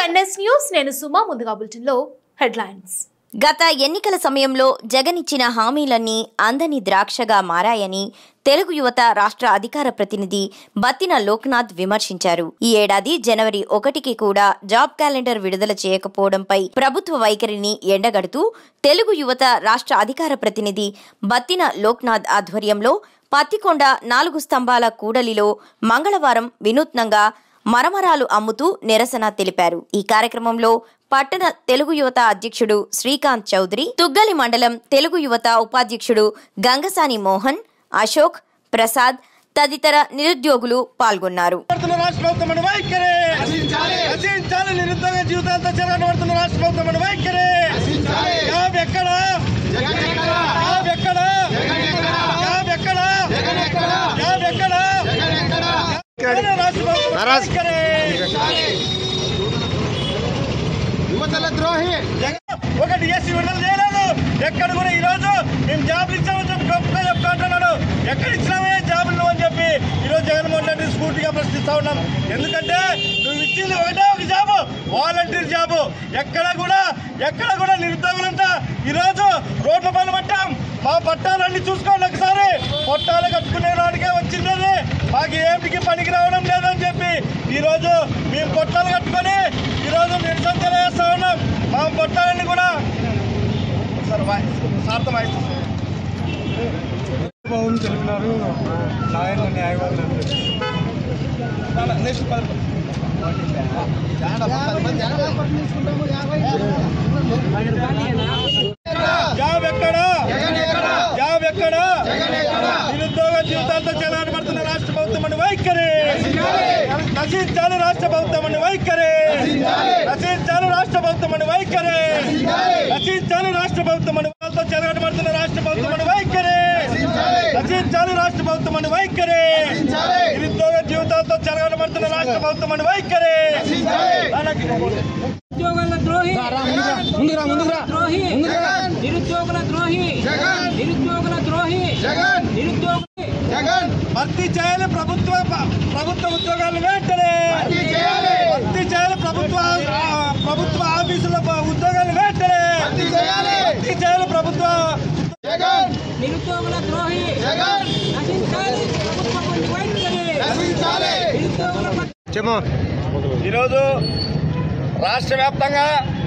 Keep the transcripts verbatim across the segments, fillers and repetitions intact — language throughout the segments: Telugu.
ఎన్ఎస్ న్యూస్ నేను సుమా ముందుగా బులెటిన్లో హెడ్లైన్స్. గత ఎన్నికల సమయంలో జగన్ ఇచ్చిన హామీలన్నీ అందని ద్రాక్షగా మారాయని తెలుగు యువత రాష్ట్ర అధికార ప్రతినిధి బత్తిన లోక్నాథ్ విమర్శించారు. ఈ ఏడాది జనవరి ఒకటికి కూడా జాబ్ క్యాలెండర్ విడుదల చేయకపోవడంపై ప్రభుత్వ వైఖరిని ఎండగడుతూ తెలుగు యువత రాష్ట్ర అధికార ప్రతినిధి బత్తిన లోక్నాథ్ ఆధ్వర్యంలో పత్తికొండ నాలుగు స్తంభాల కూడలిలో మంగళవారం వినూత్నంగా మరమరాలు అమ్ముతూ నిరసన తెలిపారు. ఈ కార్యక్రమంలో పట్టణ తెలుగు యువత అధ్యక్షుడు శ్రీకాంత్ చౌదరి, తుగ్గలి మండలం తెలుగు యువత ఉపాధ్యక్షుడు గంగసాని మోహన్, అశోక్, ప్రసాద్ తదితర నిరుద్యోగులు పాల్గొన్నారు. ఒక డిఎస్సీ విడుదల చేయలేదు. ఎక్కడ కూడా ఈ రోజు మేము జాబులు ఇచ్చామని చెప్పి గొప్పగా చెప్పుకుంటున్నాడు. ఎక్కడ ఇచ్చినామే జాబులు అని చెప్పి ఈరోజు జగన్మోహన్ రెడ్డి స్ఫూర్తిగా ప్రశ్నిస్తా ఉన్నాం. ఎందుకంటే నువ్వు ఇచ్చింది ఒకటే ఒక జాబు, వాలంటీర్ జాబు. ఎక్కడ కూడా ఎక్కడ కూడా నిరుద్యోగులంతా ఈరోజు రోడ్ల పైన పట్టాం. మా పట్టాలన్నీ చూసుకోండి ఒకసారి. పొట్టాలు కట్టుకునే వాడికే వచ్చింది, మాకు ఏమిటికి పనికి రావడం లేదని చెప్పి ఈరోజు మేము పొట్టాలు కట్టుకొని ఈరోజు నిరసన తెలియజేస్తా ఉన్నాం. మా పొట్టాలన్నీ కూడా సార్థం తెలిపినారు. నాయన న్యాయవాదులు నెక్స్ట్ జాబ్ ఎక్కడ జాబ్ ఎక్కడ నిరుద్యోగ జీవితాలతో చెలగాటపడుతున్న రాష్ట్ర ప్రభుత్వం అని వైఖరి నశించాలి. రాష్ట్ర ప్రభుత్వం అని వైఖరి నశించాలి. రాష్ట్ర ప్రభుత్వం అని వైఖరి నశించాలి. రాష్ట్ర ప్రభుత్వం అని చెలగాటపడుతున్న రాష్ట్ర ప్రభుత్వం అని వైఖరి నశించాలి. రాష్ట్ర ప్రభుత్వం అని వైఖరి నిరుద్యోగ జీవితాలతో చెలగాటపడుతున్న రాష్ట్ర ప్రభుత్వం అని వైఖరి నిరుద్యోగుల ద్రోహి ద్రోహి నిరుద్యోగుల ద్రోహి నిరుద్యోగుల ద్రోహి నిరుద్యోగులు భర్తీ చేయాలి. ప్రభుత్వ ప్రభుత్వ ఉద్యోగాలు వెంటనే భర్తీ చేయాలి. ప్రభుత్వ ప్రభుత్వ ఆఫీసుల ఉద్యోగాలు వెంటనే భర్తీ చేయాలి. ప్రభుత్వ నిరుద్యోగుల ద్రోహి నశించాలి. ఈరోజు రాష్ట్ర వ్యాప్తంగా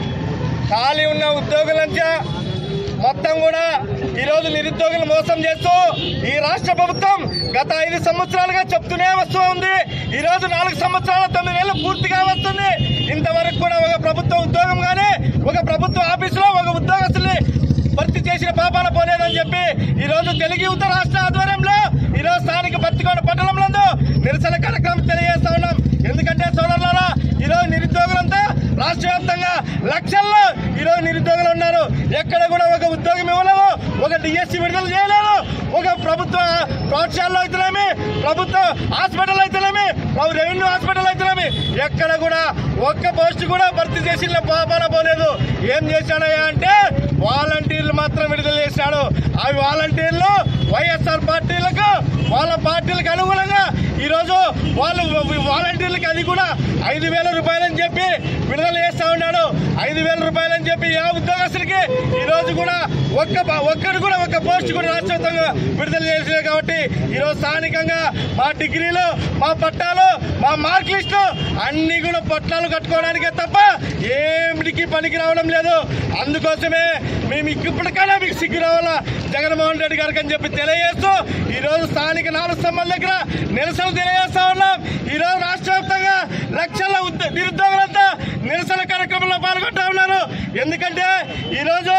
ఖాళీ ఉన్న ఉద్యోగులంతా మొత్తం కూడా ఈరోజు నిరుద్యోగులు మోసం చేస్తూ ఈ రాష్ట్ర ప్రభుత్వం గత ఐదు సంవత్సరాలుగా చెప్తూనే వస్తూ ఉంది. ఈరోజు నాలుగు సంవత్సరాల తొమ్మిది నెలలు పూర్తిగా వస్తుంది. ఇంతవరకు కూడా ఒక ప్రభుత్వ ఉద్యోగం కానీ ఒక ప్రభుత్వ ఆఫీసులో ఒక ఉద్యోగస్తుల్ని భర్తీ చేసిన పాపాల పోలేదని చెప్పి ఈరోజు తెలుగు యువత రాష్ట్ర ఆధ్వర్యంలో ఈరోజు స్థానిక పత్తికొండ పట్టణంలో నిరసన కార్యక్రమం తెలియజేస్తా ఉన్నాం. ఎందుకంటే సోదరులారా, ఈరోజు నిరుద్యోగులంతా రాష్ట్ర వ్యాప్తంగా లక్షల్లో ఈరోజు నిరుద్యోగులు ఉన్నారు. ఎక్కడ కూడా ఒక ఉద్యోగం ఇవ్వలేము, ఒక డిఎస్సీ విడుదల చేయలేదు. ఒక ప్రభుత్వ పాఠశాలలో అయితేనేమి, ప్రభుత్వ హాస్పిటల్ అయితేనేమి, రెవెన్యూ హాస్పిటల్ అయితేనేమి ఎక్కడ కూడా ఒక్క పోస్ట్ కూడా భర్తీ చేసిన పాపాన పోలేదు. ఏం చేశాడయ్యా అంటే వాలంటీర్లు మాత్రం విడుదల చేశాడు. అవి వాలంటీర్లు వైఎస్ఆర్ పార్టీలకు వాళ్ళ పార్టీలకు అనుగుణంగా ఈరోజు వాళ్ళు వాలంటీర్లకి అది కూడా ఐదు వేల రూపాయలని చెప్పి విడుదల చేస్తా ఉన్నాడు. ఐదు వేల రూపాయలని చెప్పి ఏ ఉద్యోగస్తులకి ఈరోజు కూడా ఒక్క ఒక్కరు కూడా ఒక్క పోస్ట్ కూడా రాష్ట్ర వ్యాప్తంగా విడుదల చేసినాయి. కాబట్టి ఈరోజు స్థానికంగా మా డిగ్రీలు, మా పట్టాలు, మా మార్క్ లిస్టు అన్ని కూడా పొట్లాలు కట్టుకోవడానికే తప్ప ఏమిటికి పనికి రావడం లేదు. అందుకోసమే మేము ఇప్పటికైనా మీకు సిగ్గు రావాలా జగన్మోహన్ రెడ్డి గారికి అని చెప్పి తెలియజేస్తూ ఈరోజు స్థానిక నాలుగు స్తంభాల దగ్గర నిరసన తెలియజేస్తా ఉన్నాం. ఈరోజు రాష్ట్ర వ్యాప్తంగా లక్షల నిరుద్యోగులంతా నిరసన కార్యక్రమంలో పాల్గొంటా ఉన్నారు. ఎందుకంటే ఈరోజు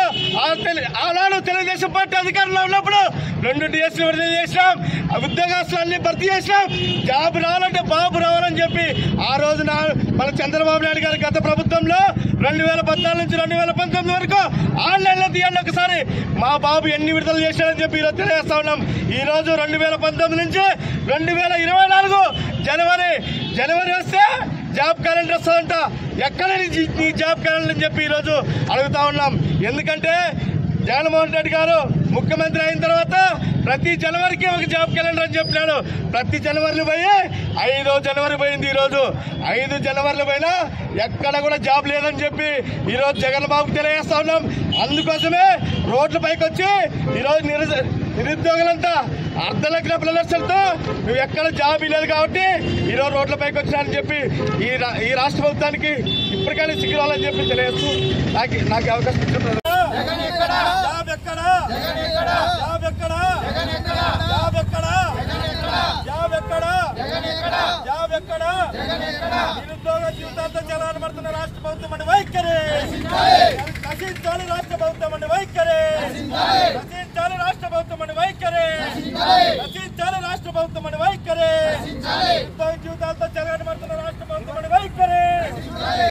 ఆనాడు తెలుగుదేశం పార్టీ అధికారంలో ఉన్నప్పుడు రెండు డిఎస్సీ విడుదల చేసినాం, ఉద్యోగస్తులన్నీ భర్తీ చేసినాం. జాబ్ రావాలంటే బాబు రావాలని చెప్పి ఆ రోజు మన చంద్రబాబు నాయుడు గారి గత ప్రభుత్వంలో రెండు వేల పద్నాలుగు నుంచి రెండు వేల పంతొమ్మిది వరకు ఆన్లైన్లో తీయండి ఒకసారి మా బాబు ఎన్ని విడుదల చేశాడని చెప్పి ఈరోజు తెలియజేస్తా ఉన్నాం. ఈ రోజు రెండు వేల పంతొమ్మిది నుంచి రెండు వేల ఇరవై నాలుగు జనవరి జనవరి వస్తే జాబ్ క్యాలెండర్ వస్తుందంట. ఎక్కడ నీ జాబ్ క్యాలెండర్ అని చెప్పి ఈరోజు అడుగుతా ఉన్నాం. ఎందుకంటే జగన్మోహన్ రెడ్డి గారు ముఖ్యమంత్రి అయిన తర్వాత ప్రతి జనవరికి ఒక జాబ్ క్యాలెండర్ అని చెప్పినాడు. ప్రతి జనవరిలో పోయి ఐదో జనవరి పోయింది. ఈరోజు ఐదు జనవరిలో పోయినా ఎక్కడ కూడా జాబ్ లేదని చెప్పి ఈరోజు జగన్ బాబుకి తెలియజేస్తా ఉన్నాం. అందుకోసమే రోడ్ల పైకి వచ్చి ఈరోజు నిరు నిరుద్యోగులంతా అర్ధలక్షల ప్రదర్శనతో నువ్వు ఎక్కడ జాబ్ లేదు కాబట్టి ఈరోజు రోడ్ల పైకి వచ్చినారని చెప్పి ఈ ఈ రాష్ట్ర ప్రభుత్వానికి ఇప్పటికైనా సిగ్గురాలని చెప్పి తెలియజేస్తూ నాకు నాకు అవకాశం ఇచ్చిన జాబ్ ఎక్కడా జాబ్ ఎక్కడా జాబ్ ఎక్కడా జాబ్ ఎక్కడా జాబ్ ఎక్కడా నిరుద్యోగ జీవితాలతో జలాలు పడుతున్న రాష్ట్ర ప్రభుత్వం అంటే వైఖరి